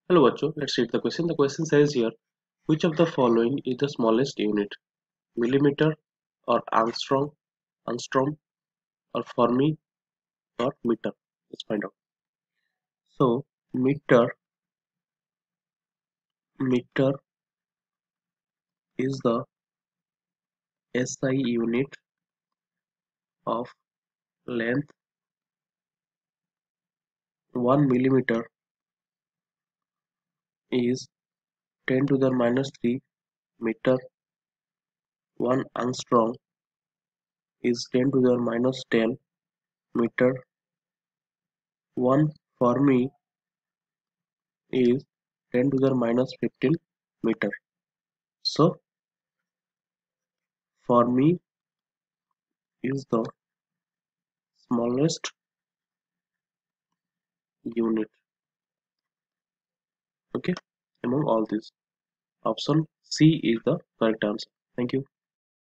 Hello, Bacho. Let's read the question. The question says here, which of the following is the smallest unit? Millimeter or angstrom or fermi or meter? Let's find out. So, meter is the SI unit of length. 1 millimeter is 10 to the minus 3 meter. 1 angstrom is 10 to the minus 10 meter. 1 fermi is 10 to the minus 15 meter. So, fermi is the smallest unit, okay, among all these. Option C is the correct answer. Thank you.